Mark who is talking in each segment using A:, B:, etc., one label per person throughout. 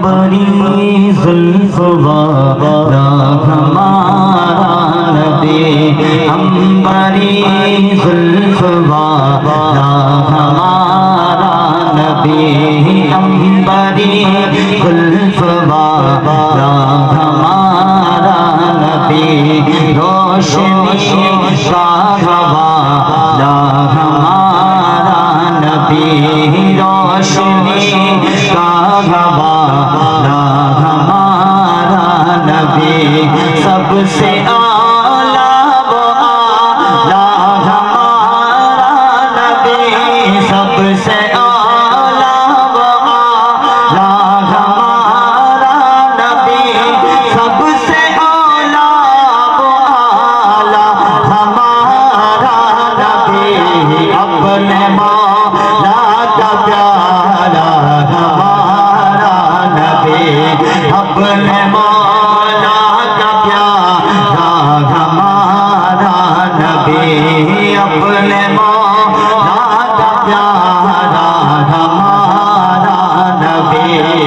A: अंबरी जुल्फ वाला हमारा नबी, अंबरी जुल्फ वाला हमारा नबी, अंबरी जुल्फ वाला हमारा नबी, रोशनी का वाला हमारा नबी, रोशनी का वाला हमारा नबी, सबसे आला वो आला हमारा नबी, सबसे आला वो आला हमारा नबी, सबसे आला वो आला हमारा नबी, अपने मौला का प्यारा हमारा नबी, अपने मौला का प्यारा हमारा नबी, अपने मौला का प्यारा हमारा नबी।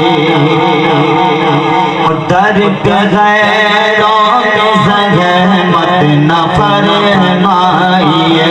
A: दर पे गैरों के ज़हमत न फरमाइए,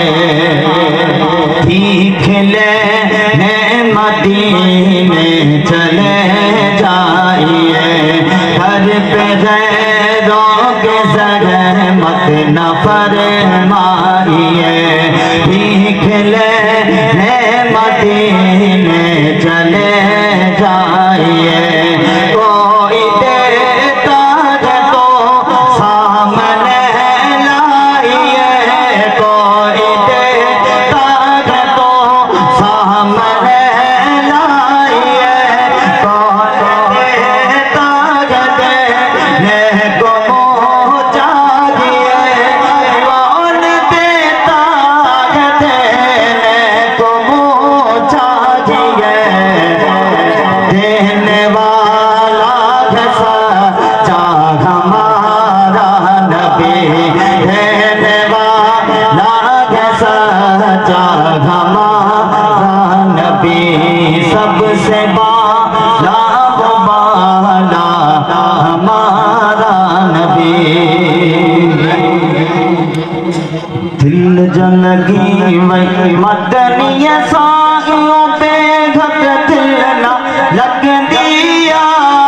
A: भीख लेने मदीने चले जाइए, घर पे गैरों के ज़हमत न फरमाइए, भीख लेने मदीने चले जाइए, कोई देता है तो सामने लाइए, कोई देता है तो सामने लाइए, कौन देता है देने को मुँह चाहिए, कौन देता है देने को मुँह चाहिए, देने वाला है सच्चा हमारा नबी, देने वाला है सच्चा हमारा नबी, सबसे बाला वो बाला हमारा नबी। दिल जलगी वही मदनी साहियों पे घट दिल ना लग दिया,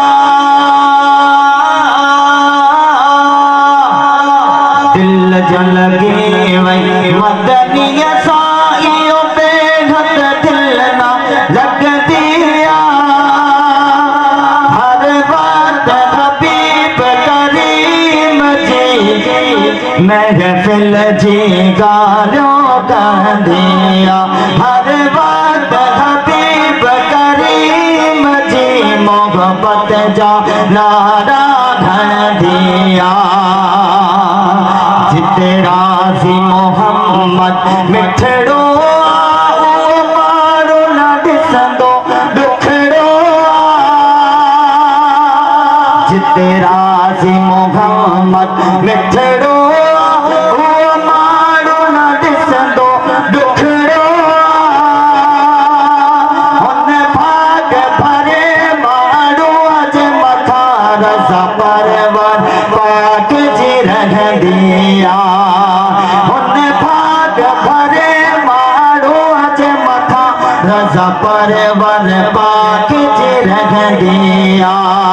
A: दिल जलगी वही मदनी साहियों पे घट दिल ना लग दिया, हर बात हबीब करीम जी महफिल जी गालों का दिया, हर बात हबीब करीम जी मोहब्बत जा नारा धन दिया, जिते राजी मोहम्मद मिठड़ो मारो न ॾिसंदो दुखड़ो, जिते राजी मोहम्मद मिठड़ो मारो न ॾिसंदो दुखड़ो, हुन भाग भरे मारो अज मथा रज़ा परवर पाक जी रहंदिया, हुन भाग भरे मारो अज मथा रज़ा परवर पाक जी रहंदिया,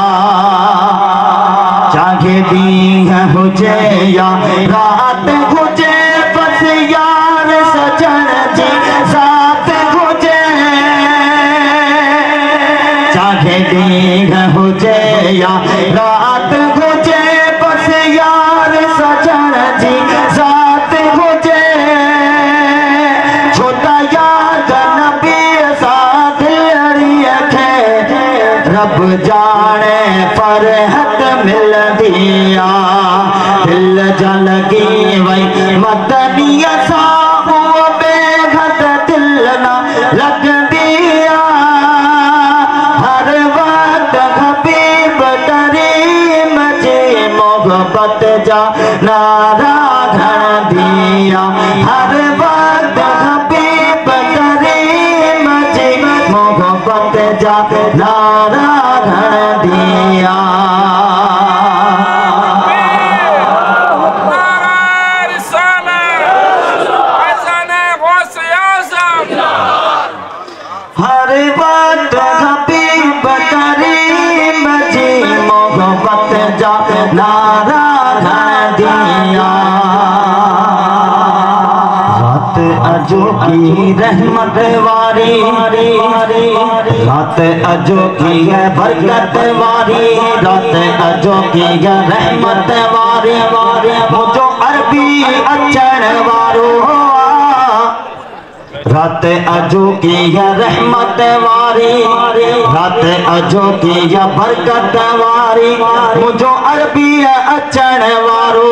A: चाहे ॾींहुं हुजे या रात हुजे बस यार सजण जी साथ हुजे, चाहे ॾींहुं हुजे या रात हुजे बस यार सजण जी साथ हुजे, छो त याद नबी साथ अड़ीअ खे रब जाने फरहत मिलदी आ, दिल जलगी वही मदनी साहियों पे घट दिल ना लगदी आ, हर वक्त हबीब करीम जी मोहब्बत जा नारा घण दिया, हर वक्त हबीब करीम जी मोहब्बत जा नारा घण दिया। की रहमत वारी, रात अजो की है बरकत वारी, रात अजो की है रहमत वारी, मुझो अरबी अचण वारो, रात अजो की है रहमत वारी, रात अजो की है बरकत वारी, मुझो अरबी अचण वारो,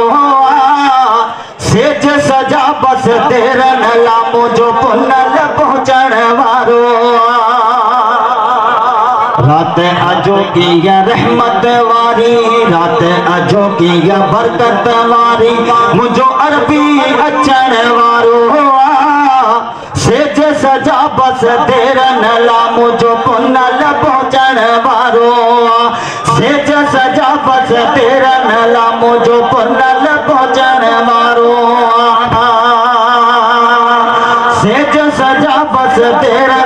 A: सेज सजा बस तेरन ला मुझो पुनल पहुंचण वारो, रात अजो की है रहमत वारी, रात अजो की है बरकत वारी, मुझो अरबी अचण वारो, सेज सजा बस तेरन ला मुझो पुनल पहुंचण वारो, सेज सजा बस तेरन ला मुझो पुनल पहुंचण वारो, सेज सजा बस तेरन